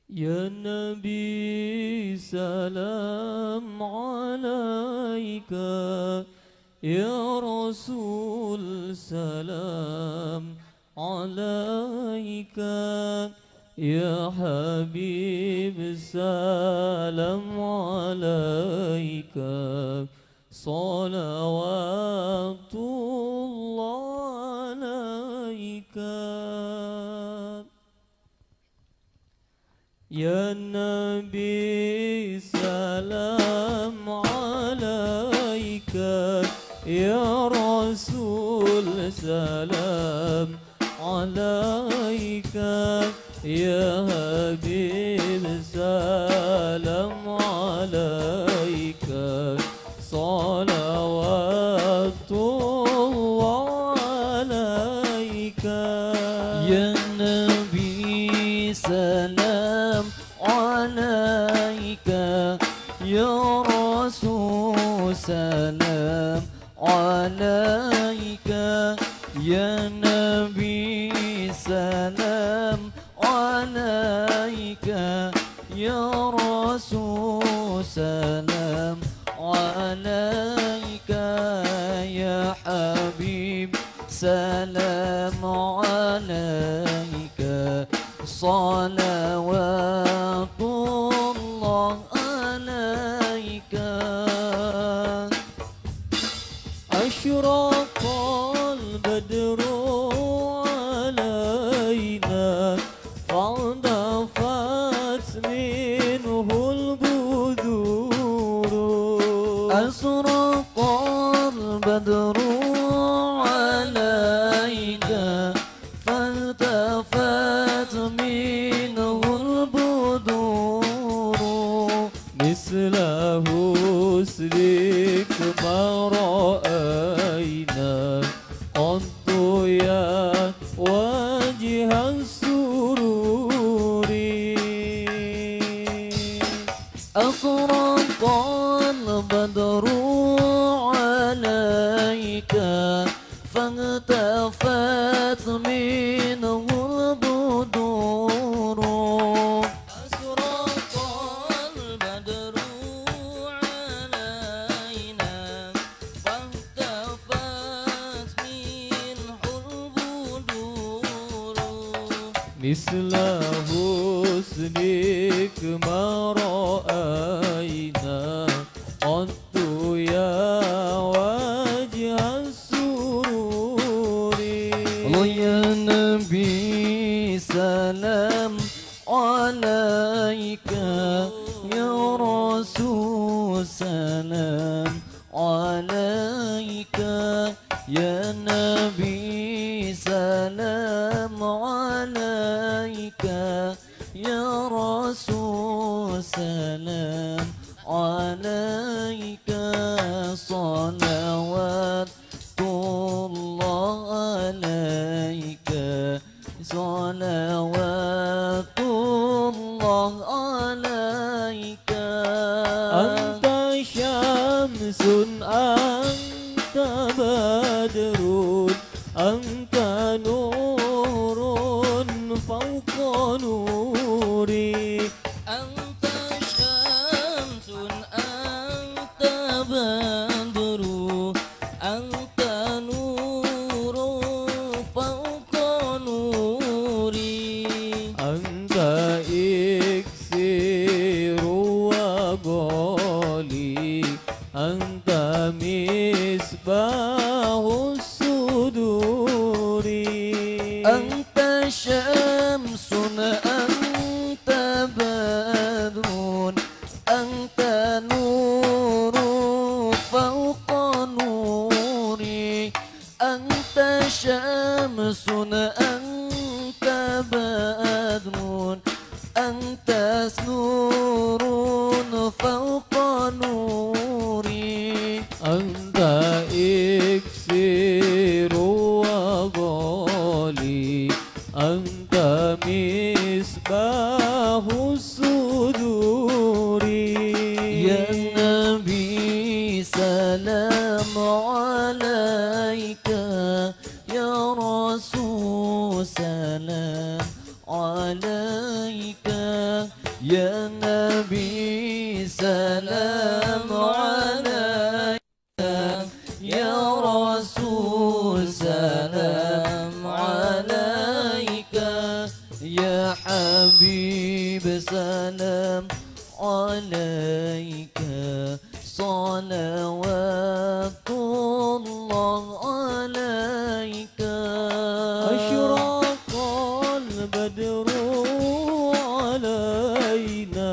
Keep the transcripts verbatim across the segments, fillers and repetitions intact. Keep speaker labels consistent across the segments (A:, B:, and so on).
A: يا نبي سلام عليك، يا رسول سلام عليك، يا حبيب سلام عليك، صلوات الله عليك. يا نبي سلام عليك، يا رسول سلام عليك، يا حبيب سلام عليك، صلوات الله عليك.
B: يا نبي سلام عليك، يا رسول سلام عليك، يا نبي سلام عليك، يا رسول سلام عليك، يا حبيب سلام عليك، صلوات الله عليك.
A: أشرق البدر علينا فانطفت منه البذور.
B: أشرق البدر عليك فالتفت منه البذور.
A: مثل حسنك ما رأينا قط يا وجه السرور.
B: أشرق البدر عليك فالتفت منه البدور. أشرق البدر علينا فالتفت منه البدور.
A: مثل حسنك ما رأينا قط يا وجه السرور.
B: يا نبي سلام عليك، يا رسول سلام عليك، يا نبي سلام عليك، يا رسول سلام عليك، صلوات الله عليك، صلوات الله عليك.
A: أنت شمس أنت بدر أنت نور فوق نوري.
B: أنت شمس أنت بدر أنت نور فوق نوري.
A: أنت إكسير وغالي أنت مصباح الصدور.
B: أنت شمس أنت بدر أنت نور فوق نوري. أنت شمس أنت بدر أنت نور فوق نوري.
A: أنت إكسير وغالي أنت مصباح الصدور.
B: يا نبي سلام عليك، يا رسول سلام عليك، يا نبي سلام عليك يا رسول سلام عليك يا حبيب سلام عليك صلوات الله عليك
A: أشرق البدر علينا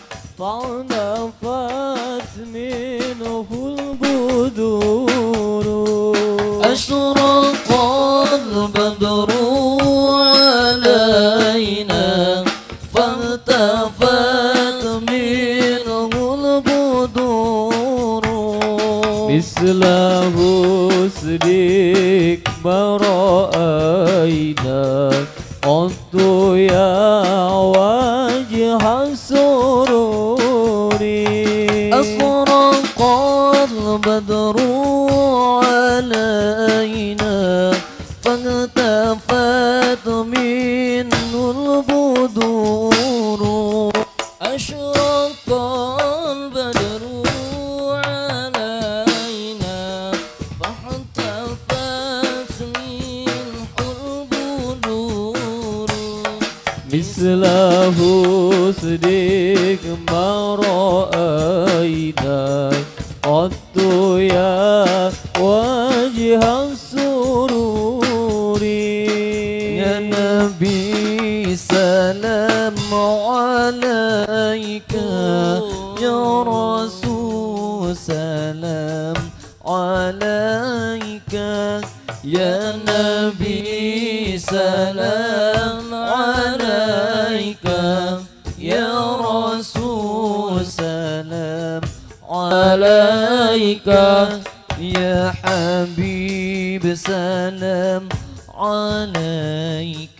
A: فانفت منه البدور
B: أشرق البدر علينا فالتفت منه البدور
A: مثل حسنك ما رأينا قط يا وجه السرور
B: أشرق البدر علينا فالتفت منه البدور أشرق البدر علينا فالتفت منه البدور
A: مثل حسنك ما رأينا قط يا وجه السرور
B: يا نبي سلام عليك يا رسول سلام عليك يا نبي سلام عليك يا رسول سلام عليك يا حبيب سلام عليك